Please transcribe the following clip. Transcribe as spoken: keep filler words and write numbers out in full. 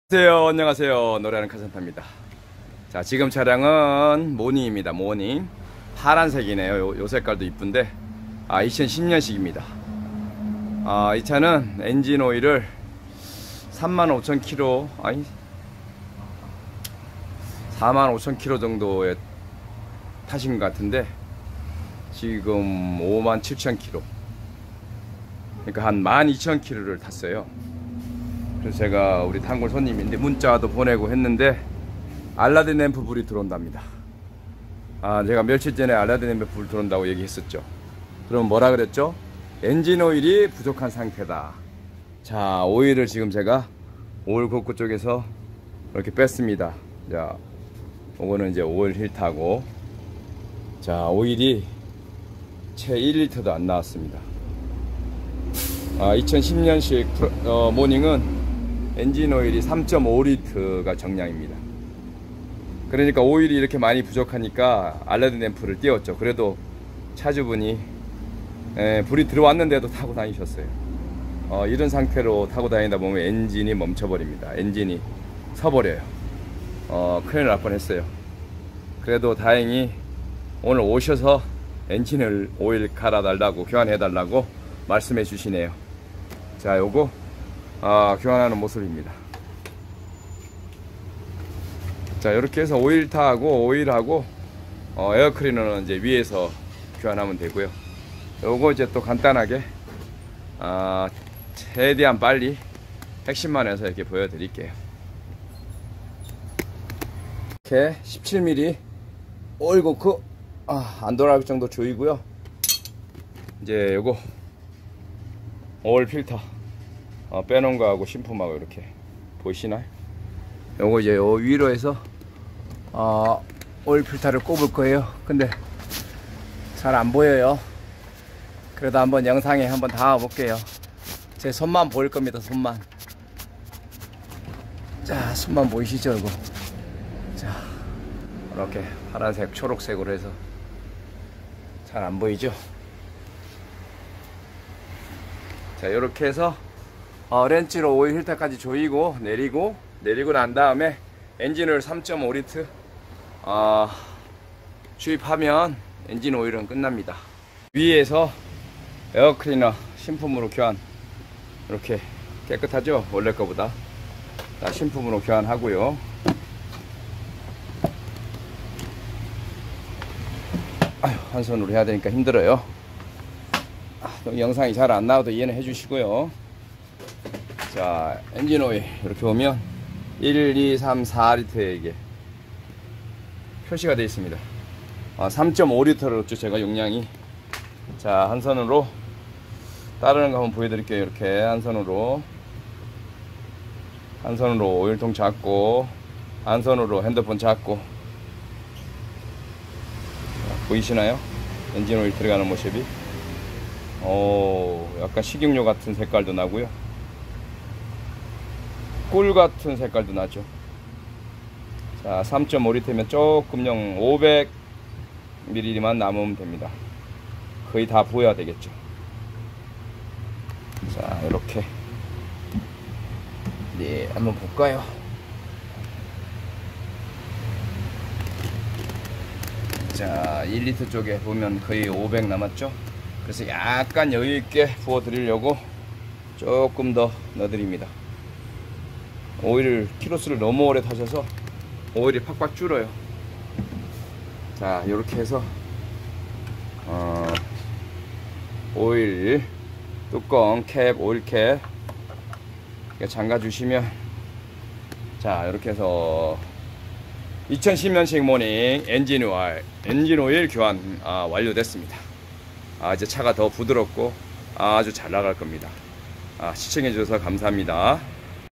안녕하세요. 안녕하세요. 노래하는 카센터입니다. 자, 지금 차량은 모닝입니다. 모닝. 파란색이네요. 요, 요 색깔도 이쁜데, 아, 이천십 년식입니다. 아, 이 차는 엔진 오일을 삼만 오천 킬로미터, 아니, 사만 오천 킬로미터 정도에 타신 것 같은데, 지금 오만 칠천 킬로미터. 그러니까 한 만 이천 킬로미터를 탔어요. 그래서 제가 우리 단골 손님인데 문자도 보내고 했는데 알라딘 램프 불이 들어온답니다. 아, 제가 며칠 전에 알라딘 램프 불 들어온다고 얘기했었죠. 그럼 뭐라 그랬죠? 엔진 오일이 부족한 상태다. 자, 오일을 지금 제가 오일 곡구 쪽에서 이렇게 뺐습니다. 자, 요거는 이제 오일 힐터고, 자, 오일이 채 일 리터도 안 나왔습니다. 아, 이천십 년식 어, 모닝은 엔진 오일이 삼 점 오 리터가 정량입니다. 그러니까 오일이 이렇게 많이 부족하니까 알라딘 램프를 띄웠죠. 그래도 차주분이 에, 불이 들어왔는데도 타고 다니셨어요. 어, 이런 상태로 타고 다니다 보면 엔진이 멈춰버립니다. 엔진이 서버려요. 어, 큰일 날 뻔했어요. 그래도 다행히 오늘 오셔서 엔진을 오일 갈아달라고, 교환해달라고 말씀해 주시네요. 자, 요거 아, 교환하는 모습입니다. 자, 이렇게 해서 오일타하고 오일하고 어, 에어클리너는 이제 위에서 교환하면 되고요. 요거 이제 또 간단하게 아, 최대한 빨리 핵심만 해서 이렇게 보여드릴게요. 이렇게 십칠 밀리미터 오일 고크 아, 안 돌아갈 정도 조이고요. 이제 요거 오일 필터 어, 빼놓은 거하고 신품하고 이렇게 보이시나요? 요거 이제 요 위로 해서 어, 오일 필터를 꼽을 거예요. 근데 잘 안 보여요. 그래도 한번 영상에 한번 담아 볼게요. 제 손만 보일 겁니다. 손만. 자, 손만 보이시죠? 이거. 자, 이렇게 파란색 초록색으로 해서 잘 안 보이죠? 자, 이렇게 해서 어, 렌치로 오일 힐터까지 조이고 내리고 내리고 난 다음에 엔진오일 삼 점 오 리터 어, 주입하면 엔진 오일은 끝납니다. 위에서 에어클리너 신품으로 교환, 이렇게 깨끗하죠? 원래 거보다. 자, 신품으로 교환하고요. 아휴, 한 손으로 해야 되니까 힘들어요. 아, 영상이 잘 안 나와도 이해는 해주시고요. 자, 엔진 오일 이렇게 보면 일, 이, 삼, 사 리터에 이게 표시가 되어 있습니다. 아, 삼 점 오 리터였죠 제가 용량이. 자, 한 손으로 따르는 거 한번 보여드릴게요. 이렇게 한 손으로 한 손으로 오일통 잡고 한 손으로 핸드폰 잡고. 자, 보이시나요? 엔진 오일 들어가는 모습이. 오, 약간 식용유 같은 색깔도 나고요. 꿀 같은 색깔도 나죠. 자, 삼 점 오 리터면 조금령 오백 밀리리터만 남으면 됩니다. 거의 다 부어야 되겠죠. 자, 이렇게 네, 한번 볼까요? 자, 일 리터 쪽에 보면 거의 오백 남았죠. 그래서 약간 여유있게 부어 드리려고 조금 더 넣어 드립니다. 오일을 키로수를 너무 오래 타셔서 오일이 팍팍 줄어요. 자, 이렇게 해서 어, 오일 뚜껑 캡, 오일 캡 잠가 주시면, 자, 이렇게 해서 이천십 년식 모닝 엔진 오일 엔진 오일 교환 아, 완료됐습니다. 아, 이제 차가 더 부드럽고 아주 잘 나갈 겁니다. 아, 시청해 주셔서 감사합니다.